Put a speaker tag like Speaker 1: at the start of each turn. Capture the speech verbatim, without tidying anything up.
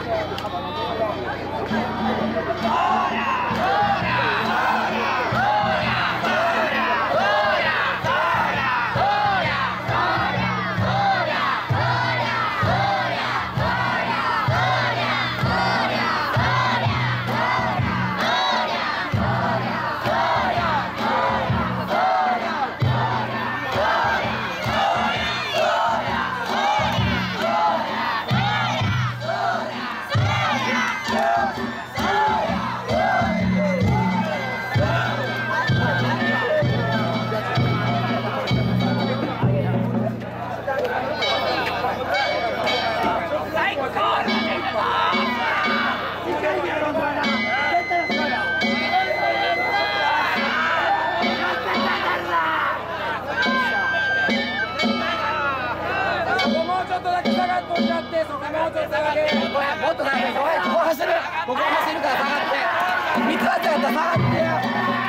Speaker 1: もっと下がって、ここ走る、ここ走るから下がって、三つあったら下がって。